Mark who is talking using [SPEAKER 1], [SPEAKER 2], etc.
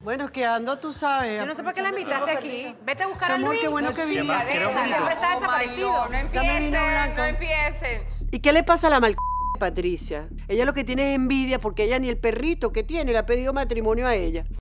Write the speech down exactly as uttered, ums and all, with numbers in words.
[SPEAKER 1] Bueno, es que ando, tú sabes.
[SPEAKER 2] Yo no sé por qué la invitaste aquí. Vete a buscar a
[SPEAKER 1] Amor,
[SPEAKER 2] Luis.
[SPEAKER 1] qué bueno que viniste.
[SPEAKER 2] Siempre está desaparecido.
[SPEAKER 3] No empiecen, no empiecen.
[SPEAKER 1] ¿Y qué le pasa a la mal Patricia? Ella lo que tiene es envidia porque ella ni el perrito que tiene le ha pedido matrimonio a ella.